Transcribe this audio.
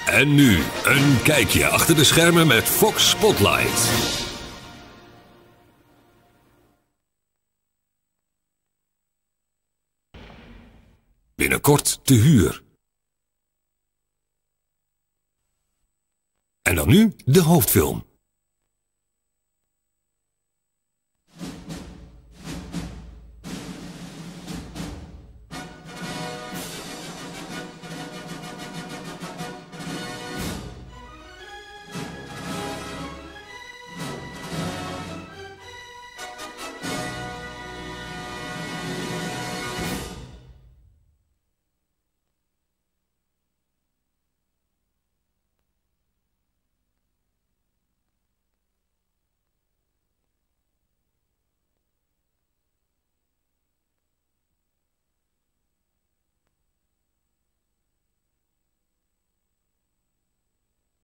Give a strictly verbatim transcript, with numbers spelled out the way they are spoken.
En nu een kijkje achter de schermen met Fox Spotlight. Binnenkort te huur. En dan nu de hoofdfilm.